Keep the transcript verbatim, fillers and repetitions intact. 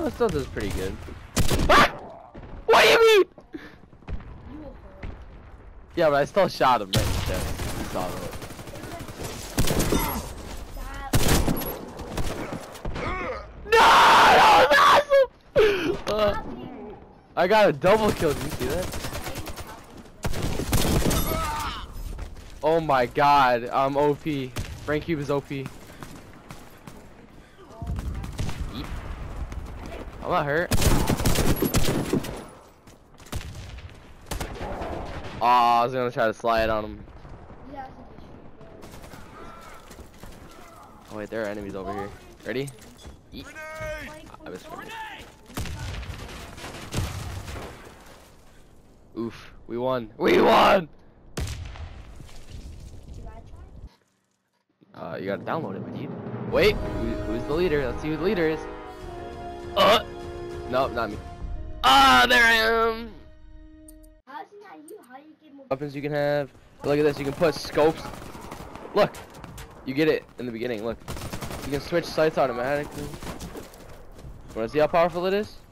it still does pretty good. Ah! What do you mean? Yeah, but I still shot him right in the chest. He saw it. No! That was awesome! Uh, I got a double kill. Did you see that? Oh my god. I'm O P. Frank Cube is O P. I'm not hurt. Oh, I was gonna try to slide on him. Oh wait, there are enemies over here. Ready? Eat. I was ready. Oof, we won. We won! Uh, you gotta download it, my dude. Wait, who, who's the leader? Let's see who the leader is. Uh! Nope, not me. Ah, there I am! How is it not you? How do you get more Weapons you can have. Look at this, you can put scopes. Look! You get it in the beginning, look. You can switch sights automatically. Wanna see how powerful it is?